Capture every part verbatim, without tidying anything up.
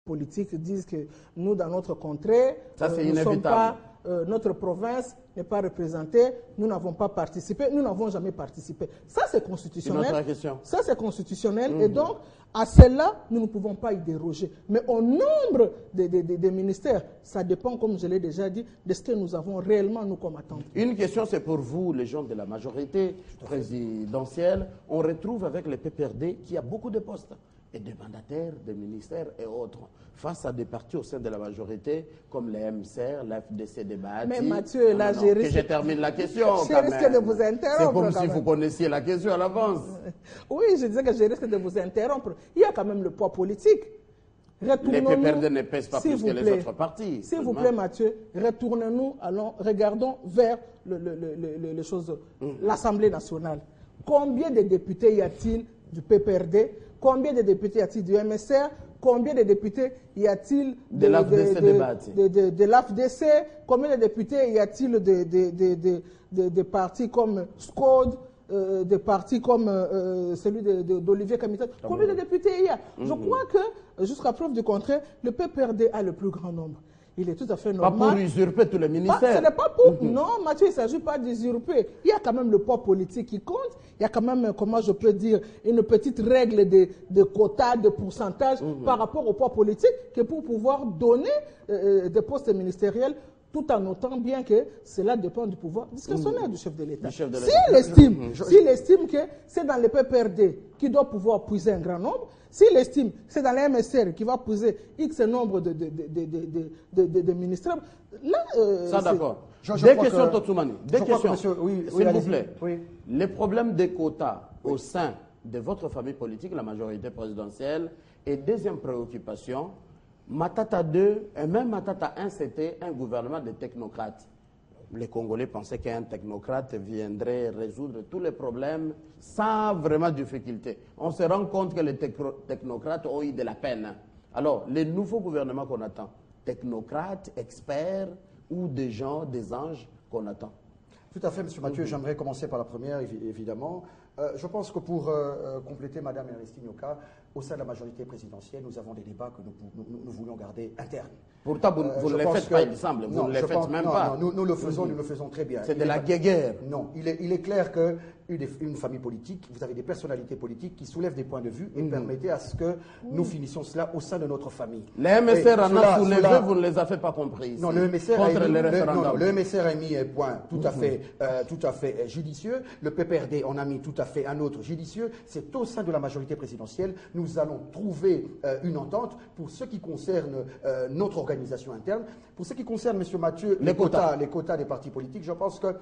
politiques disent que nous, dans notre contrée, Ça, euh, nous ne sommes pas, euh, notre province n'est pas représentée, nous n'avons pas participé, nous n'avons jamais participé. Ça, c'est constitutionnel. Une autre question. Ça, c'est constitutionnel. Mmh. Et donc, à celle-là, nous ne pouvons pas y déroger. Mais au nombre des de, de, de ministères, ça dépend, comme je l'ai déjà dit, de ce que nous avons réellement, nous, comme attente. Une question, c'est pour vous, les gens de la majorité présidentielle. On retrouve avec le P P R D qui a beaucoup de postes et des mandataires, des ministères et autres, face à des partis au sein de la majorité, comme les M C R, l'A F D C des Bahati. Mais Mathieu, là, j'ai risqué... Que je termine la question, J'ai quand risqué même. de vous interrompre. C'est comme si même. vous connaissiez la question à l'avance. Oui, je disais que je risque de vous interrompre. Il y a quand même le poids politique. Les P P R D ne pèsent pas plus que les autres partis. S'il vous plaît, Mathieu, retournez-nous, allons, regardons vers le, le, le, le, les choses, mmh. l'Assemblée nationale. Combien de députés y a-t-il du P P R D? Combien de députés y a-t-il du M S R? Combien de députés y a-t-il de, de l'A F D C? De, de, de, de l'A F D C? Combien de députés y a-t-il de, de, de, de, de, de partis comme SCODE, euh, des partis comme euh, celui d'Olivier Kamitat? Combien de députés il y a? Je mmh. crois que, jusqu'à preuve du contraire, le P P R D a le plus grand nombre. Il est tout à fait normal. Pas pour usurper tous les ministères. Pas, ce n'est pas pour... Mmh. Non, Mathieu, il ne s'agit pas d'usurper. Il y a quand même le poids politique qui compte. Il y a quand même, comment je peux dire, une petite règle de, de quotas, de pourcentage mmh. par rapport au poids politique que pour pouvoir donner euh, des postes ministériels, tout en notant bien que cela dépend du pouvoir discrétionnaire mmh. du chef de l'État. S'il estime, mmh. s'il estime que c'est dans le P P R D qui doit pouvoir puiser un grand nombre, s'il estime que c'est dans la M S R qui va puiser X nombre de, de, de, de, de, de, de, de ministères, là... Euh, ça, d'accord. Je, je Des questions, Totoumani. Des questions, monsieur, oui, s'il oui, vous plaît. Oui. Les problèmes des quotas oui. au sein de votre famille politique, la majorité présidentielle, et deuxième préoccupation, Matata deux, et même Matata un, c'était un gouvernement de technocrates. Les Congolais pensaient qu'un technocrate viendrait résoudre tous les problèmes sans vraiment difficulté. On se rend compte que les technocrates ont eu de la peine. Alors, les nouveaux gouvernements qu'on attend, technocrates, experts ou des gens, des anges qu'on attend? Tout à fait, M. Mathieu. Mm-hmm. J'aimerais commencer par la première, évidemment. Euh, je pense que pour euh, compléter Mme Ernestine Yoka, au sein de la majorité présidentielle, nous avons des débats que nous, nous, nous voulons garder internes. Pourtant, vous, vous euh, ne les faites que, pas, il semble. Vous non, ne les faites pense, même non, pas. Non, nous, nous le faisons, mmh. nous le faisons très bien. C'est de la guéguerre. Non, il est, il est clair qu'une une famille politique, vous avez des personnalités politiques qui soulèvent des points de vue et mmh. permettez à ce que nous finissions cela au sein de notre famille. Les M S R en a soulevé, vous ne les avez pas compris. Non, le M S R contre a, les le, référendums. Non, le M S R a mis un point tout à fait, euh, tout à fait judicieux. Le P P R D en a mis tout à fait un autre judicieux. C'est au sein de la majorité présidentielle, nous allons trouver euh, une entente pour ce qui concerne euh, notre organisation interne. Pour ce qui concerne, M. Mathieu, les, les, quotas. Quotas, les quotas des partis politiques, je pense que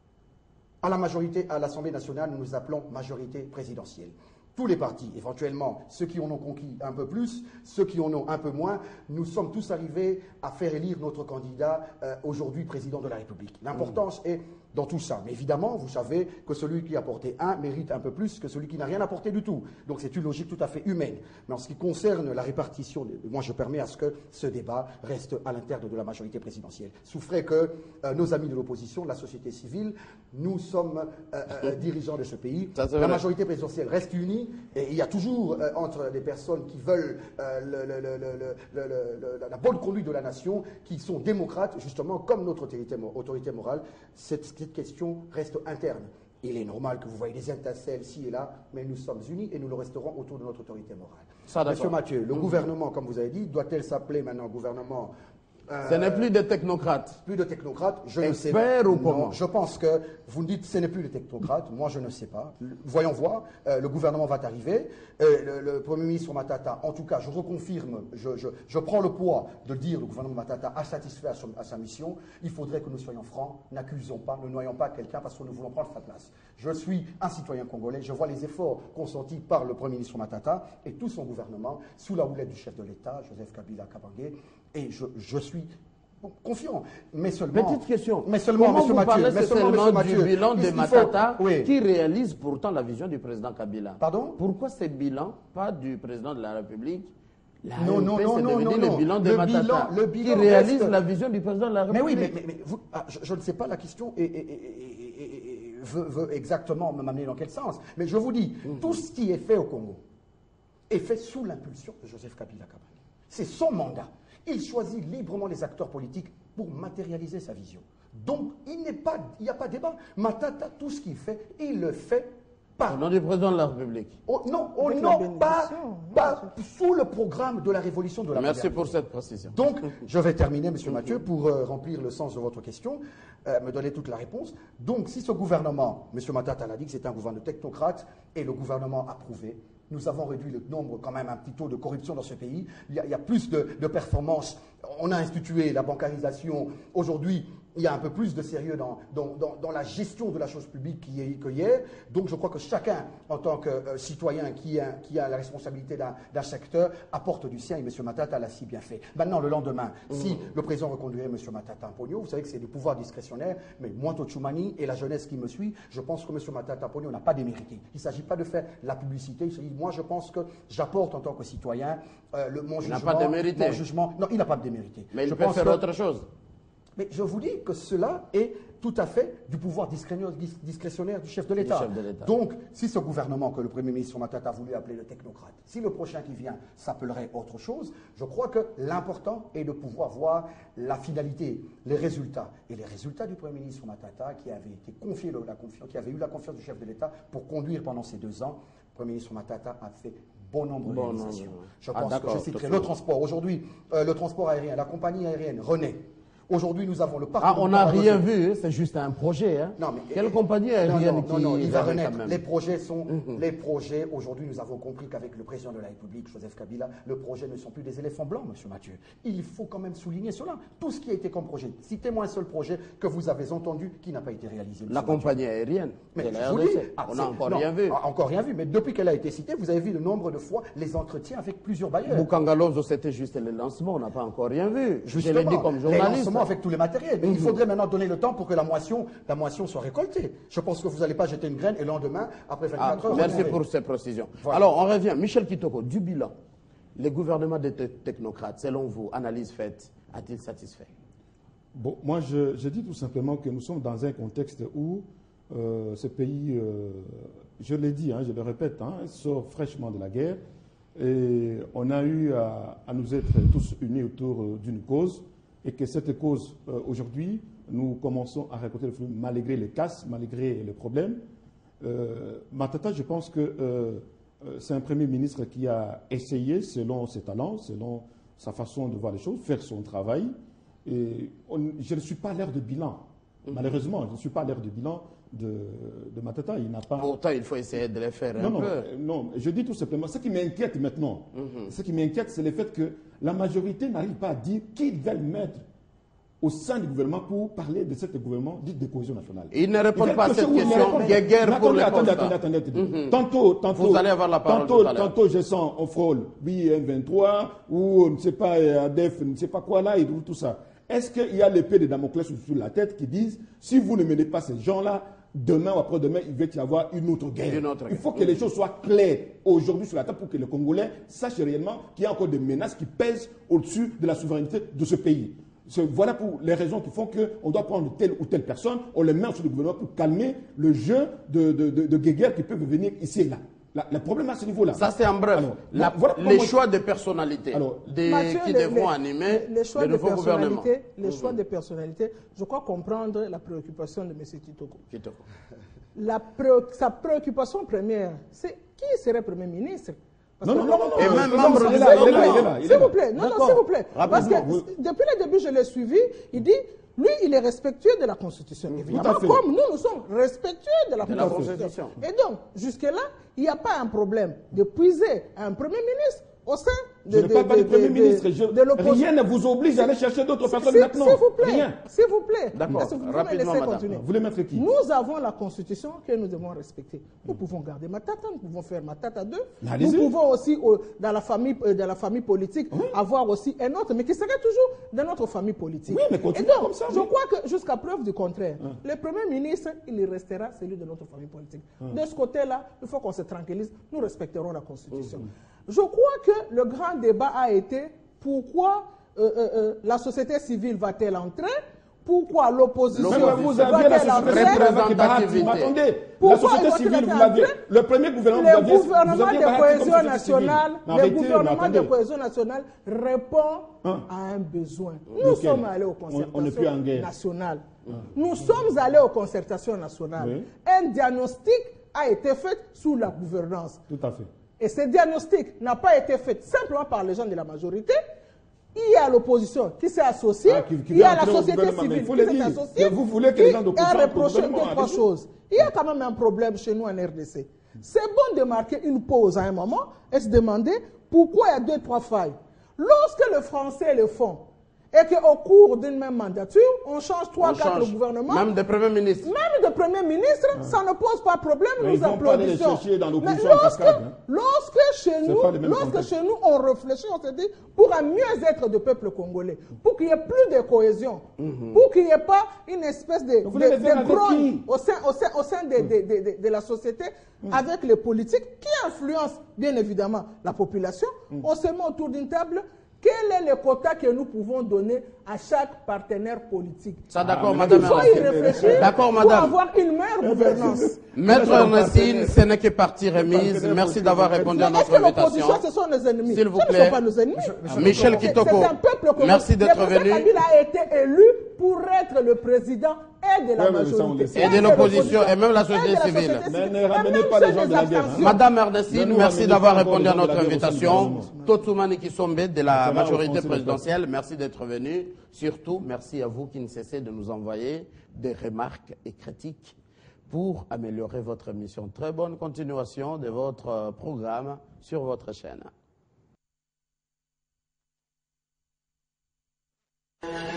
à la majorité, à l'Assemblée nationale, nous nous appelons majorité présidentielle. Tous les partis, éventuellement, ceux qui en ont conquis un peu plus, ceux qui en ont un peu moins, nous sommes tous arrivés à faire élire notre candidat euh, aujourd'hui président de la République. L'importance mmh. est dans tout ça. Mais évidemment, vous savez que celui qui a apporté un mérite un peu plus que celui qui n'a rien apporté du tout. Donc c'est une logique tout à fait humaine. Mais en ce qui concerne la répartition, moi je permets à ce que ce débat reste à l'interne de la majorité présidentielle. Souffrez que euh, nos amis de l'opposition, la société civile, nous sommes euh, euh, dirigeants de ce pays. Ça, la majorité présidentielle reste unie et il y a toujours euh, entre les personnes qui veulent euh, le, le, le, le, le, le, la bonne conduite de la nation, qui sont démocrates, justement, comme notre autorité, autorité morale, cette Cette question reste interne. Il est normal que vous voyez des étincelles ici et là, mais nous sommes unis et nous le resterons autour de notre autorité morale. Ça, Monsieur Mathieu, le mmh. gouvernement, comme vous avez dit, doit-elle s'appeler maintenant gouvernement euh, Ce n'est plus des technocrates. Plus de technocrates, je Expert ne sais pas. Ou comment? Je pense que vous me dites ce n'est plus des technocrates, moi je ne sais pas. Voyons voir, euh, le gouvernement va arriver. Euh, le, le Premier ministre Matata, en tout cas, je reconfirme, je, je, je prends le poids de dire que le gouvernement Matata a satisfait à, son, à sa mission. Il faudrait que nous soyons francs, n'accusons pas, ne noyons pas quelqu'un parce que nous voulons prendre sa place. Je suis un citoyen congolais, je vois les efforts consentis par le Premier ministre Matata et tout son gouvernement sous la houlette du chef de l'État, Joseph Kabila Kabange, et je, je suis confiant, mais seulement... Petite question. Mais seulement, Comment M. vous Mathieu, parlez mais seulement, seulement M. Mathieu, du bilan de Matata, faut, oui. qui réalise pourtant la vision du président Kabila? Pardon? Pourquoi ce bilan, pas du président de la République? La non, non, non, non, non, le bilan de le Matata, bilan, le bilan qui réalise reste... la vision du président de la République. Mais oui, mais, mais, mais vous, ah, je, je ne sais pas la question et, et, et, et, et veut, veut exactement m'amener dans quel sens. Mais je vous dis, mmh. tout ce qui est fait au Congo est fait sous l'impulsion de Joseph Kabila Kabange. C'est son mandat. Il choisit librement les acteurs politiques pour matérialiser sa vision. Donc, il n'y a pas de débat. Matata, tout ce qu'il fait, il le fait pas. Au nom du président de la République. Oh, non, oh, Avec non pas, la pas sous le programme de la révolution de la Merci modernité. pour cette précision. Donc, je vais terminer, M. Mathieu, pour euh, remplir le sens de votre question, euh, me donner toute la réponse. Donc, si ce gouvernement, M. Matata l'a dit que c'est un gouvernement de technocrates, et le gouvernement a prouvé, nous avons réduit le nombre, quand même, un petit taux de corruption dans ce pays. Il y a, il y a plus de, de performances. On a institué la bancarisation. Aujourd'hui, il y a un peu plus de sérieux dans, dans, dans, dans la gestion de la chose publique qu'hier. Donc je crois que chacun, en tant que euh, citoyen qui a, qui a la responsabilité d'un secteur, apporte du sien, et M. Matata l'a si bien fait. Maintenant, le lendemain, mmh. si le président reconduirait M. Matata Ponyo, vous savez que c'est du pouvoir discrétionnaire, mais moi, Tochumani et la jeunesse qui me suit, je pense que M. Matata Ponyo n'a pas démérité. Il ne s'agit pas de faire la publicité. Il s'agit, moi, je pense que j'apporte en tant que citoyen euh, le, mon, il jugement, n'a pas démérité. mon jugement. Non, il n'a pas démérité. Mais il je peut pense faire que, autre chose. Mais je vous dis que cela est tout à fait du pouvoir discrétionnaire du chef de l'État. Donc, si ce gouvernement que le Premier ministre Matata a voulu appeler le technocrate, si le prochain qui vient s'appellerait autre chose, je crois que l'important est de pouvoir voir la finalité, les résultats. Et les résultats du Premier ministre Matata, qui avait été confié la confiance, qui avait eu la confiance du chef de l'État pour conduire pendant ces deux ans, le Premier ministre Matata a fait bon nombre de bon réalisations. Nombre. Je ah, pense que je citerai le transport. Aujourd'hui, euh, le transport aérien, la compagnie aérienne renaît. Aujourd'hui, nous avons le parc. Ah, on n'a rien vu, c'est juste un projet. Hein. Non, mais, Quelle compagnie aérienne non, non, qui non, non, il va renaître. quand même. Les projets sont. Mm-hmm. Les projets, aujourd'hui, nous avons compris qu'avec le président de la République, Joseph Kabila, le projet ne sont plus des éléphants blancs, M. Mathieu. Il faut quand même souligner cela. Tout ce qui a été comme projet. Citez-moi un seul projet que vous avez entendu qui n'a pas été réalisé. La compagnie aérienne. Mais je vous dis, ah, on n'a encore non, rien vu. Encore rien vu. Mais depuis qu'elle a été citée, vous avez vu le nombre de fois les entretiens avec plusieurs bailleurs. Bukangalozo, c'était juste le lancement. On n'a pas encore rien vu. Justement, je l'ai dit comme journaliste. Les lancements avec tous les matériels. Mais mm-hmm. il faudrait maintenant donner le temps pour que la moisson, la moisson soit récoltée. Je pense que vous n'allez pas jeter une graine et le lendemain, après vingt-quatre ah, heures... Merci pour ces précisions. Voilà. Alors, on revient. Michel Kitoko, du bilan. Les gouvernements des technocrates, selon vous, analyse faite, a-t-il satisfait? Bon, moi, je, je dis tout simplement que nous sommes dans un contexte où euh, ce pays, euh, je l'ai dit, hein, je le répète, hein, sort fraîchement de la guerre et on a eu à, à nous être tous unis autour euh, d'une cause. Et que cette cause, euh, aujourd'hui, nous commençons à récolter le fruit malgré les casses, malgré les problèmes. Euh, Matata, je pense que euh, c'est un Premier ministre qui a essayé, selon ses talents, selon sa façon de voir les choses, faire son travail. Et on, je ne suis pas à l'heure de bilan. Mm-hmm. Malheureusement, je ne suis pas à l'heure de bilan de, de Matata. Il n'a pas... Pourtant, il faut essayer de les faire non, un non, peu. Non, je dis tout simplement, ce qui m'inquiète maintenant, mm-hmm. ce qui m'inquiète, c'est le fait que la majorité n'arrive pas à dire qui ils veulent mettre au sein du gouvernement pour parler de ce gouvernement dit de cohésion nationale. Ils ne répondent pas à cette question. Il y a guerre pour les attendez, attendez, attendez, attendez. Mm-hmm. Tantôt, tantôt, vous allez avoir la parole tantôt, tout à l'heure. Tantôt, je sens, on frôle, oui, M vingt-trois, ou, ne sais pas, A D F, ne sais pas quoi là, et tout, tout ça. Est-ce qu'il y a l'épée de Damoclès sur la tête qui disent, si vous ne menez pas ces gens-là, demain ou après-demain, il va y avoir une autre guerre. Une autre il faut guerre. que les choses soient claires aujourd'hui sur la table pour que les Congolais sachent réellement qu'il y a encore des menaces qui pèsent au-dessus de la souveraineté de ce pays. Voilà pour les raisons qui font qu'on doit prendre telle ou telle personne, on les met sur le gouvernement pour calmer le jeu de, de, de, de guéguerre qui peuvent venir ici et là. La, le problème à ce niveau-là. Ça, c'est en bref. Alors, la, voilà les moi, choix de personnalités alors, des, Mathieu, qui les, devront les, animer les, les choix le de nouveau gouvernement. Les choix mmh. de personnalités, je crois comprendre la préoccupation de M. Kitoko. Kitoko. La pré sa préoccupation première, c'est qui serait Premier ministre? Non, non, non, non, et non, même non, membre non, du gouvernement. S'il vous plaît, non, non, s'il vous plaît. Parce que vous... depuis le début, je l'ai suivi, il dit, lui, il est respectueux de la Constitution. Évidemment, comme nous, nous sommes respectueux de la, de Constitution. la Constitution. Et donc, jusque-là, il n'y a pas un problème de puiser un Premier ministre au sein de, je ne parle pas du Premier ministre. Je, de rien ne vous oblige à aller chercher d'autres personnes maintenant. S'il vous plaît. Rien. S'il vous plaît. D'accord. Vous Rapidement, me madame. continuer. Vous voulez mettre qui? Nous avons la Constitution que nous devons respecter. Nous pouvons garder Matata, nous pouvons faire Matata deux. Nous pouvons aussi, dans la famille, dans la famille politique, oui. avoir aussi un autre, mais qui serait toujours de notre famille politique. Oui, mais continuez Et donc, comme ça. je oui. crois que jusqu'à preuve du contraire, hein. le Premier ministre, il restera celui de notre famille politique. Hein. De ce côté-là, il faut qu'on se tranquillise. Nous respecterons la Constitution. Mmh. Je crois que le grand débat a été pourquoi euh, euh, euh, la société civile va-t-elle entrer Pourquoi l'opposition Mais vous aviez la société civile avec Bahati. Mais attendez, la Pourquoi société ils civile, vont vous l'aviez. entrer? Le premier gouvernement, vous Le aviez, vous gouvernement aviez de Bahati comme cohésion société civile. nationale, Mais le arrêtez, mais gouvernement de attendez. cohésion nationale répond Hein? à un besoin. Nous Lequel? sommes allés aux On- on n'est plus en concertations guerre. nationales. Nous sommes allés aux concertations nationales. Oui. Un diagnostic a été fait sous la gouvernance. Tout à fait. Et ce diagnostic n'a pas été fait simplement par les gens de la majorité. Il y a l'opposition qui s'est associée, Ah, qui- qui il y a veut la entrer au société gouvernement, mais civile il faut qui le s'est dire. associée, Que vous voulez que les gens qui d'opposition a entrent au reproché deux, gouvernement, trois allez-y. choses. Il y a quand même un problème chez nous en R D C. C'est bon de marquer une pause à un moment et se demander pourquoi il y a deux, trois failles. Lorsque le français le font, et qu'au cours d'une même mandature, on change trois, On quatre change. gouvernements, Même des premiers ministres. même de Premier ministre, ça ne pose pas de problème, Mais nous ils vont pas aller les applaudissons. chercher dans Mais l'opposition en lorsque, cascade, hein. lorsque chez C'est nous, pas le même lorsque contexte. chez nous, on réfléchit, on se dit, pour un mieux-être du peuple congolais, pour qu'il y ait plus de cohésion, pour qu'il n'y ait pas une espèce de, Vous voulez de, les faire de avec grogne qui? au sein, au sein, au sein de, de, de, de, de la société, avec les politiques qui influencent bien évidemment la population, on se met autour d'une table. Quel est le quota que nous pouvons donner à chaque partenaire politique? Ça, d'accord, Ah, madame. Il faut y réfléchir D'accord, pour madame. avoir une meilleure gouvernance. Maître Ernestine, ce n'est que partie remise. Merci d'avoir répondu à Mais est-ce notre que l'opposition, invitation. ce sont nos ennemis? S'il vous Ce ne plaît. sont pas nos ennemis. Michel C'est- Kitoko, c'est un peuple congolais. merci d'être Le président venu. Kabila a été élu pour être le président et de la Ouais, mais ça, on majorité. le sait. Et de l'opposition, et même la société et de la civile. société Mais ne Et ramenez même pas les ceux gens de des la guerre, hein. abstentions. Madame Ne Ernestine, nous merci ramenez d'avoir pas encore répondu à les gens de notre la guerre au sein du invitation. gouvernement. Totsumani Kisombe de la Ça va, majorité on continue. présidentielle, merci d'être venu. Surtout, merci à vous qui ne cessez de nous envoyer des remarques et critiques pour améliorer votre émission. Très bonne continuation de votre euh, programme sur votre chaîne.